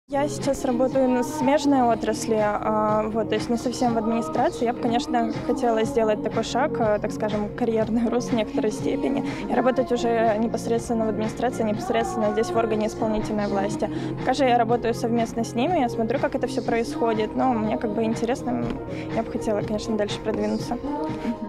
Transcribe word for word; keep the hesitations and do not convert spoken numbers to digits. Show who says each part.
Speaker 1: Я сейчас работаю на смежной отрасли, а, вот, то есть не совсем в администрации. Я бы, конечно, хотела сделать такой шаг, а, так скажем, карьерный рост в некоторой степени, и работать уже непосредственно в администрации, непосредственно здесь в органе исполнительной власти. Пока же я работаю совместно с ними, я смотрю, как это все происходит, но мне как бы интересно, я бы хотела, конечно, дальше продвинуться.
Speaker 2: Мгм.